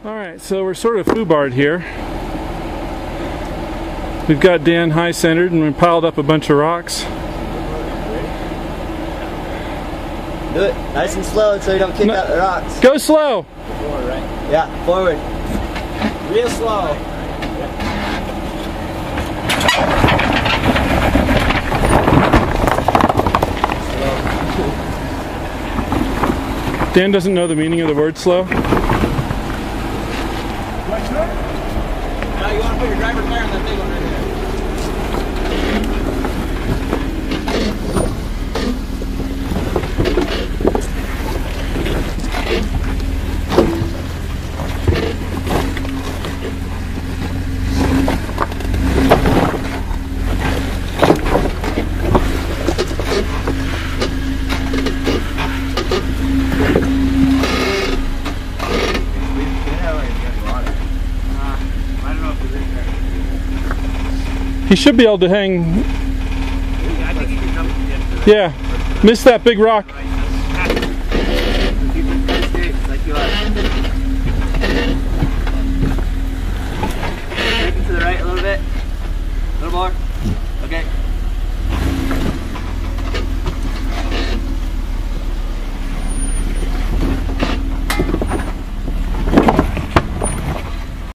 Alright, so we're sort of foobarred here. We've got Dan high centered and we piled up a bunch of rocks. Do it nice and slow so you don't kick out the rocks. Go slow! Forward, right? Yeah, forward. Real slow. Dan doesn't know the meaning of the word slow. Now you want to put your driver's tire on that big one right there. He should be able to hang. I think he can come. Yeah, missed that big rock.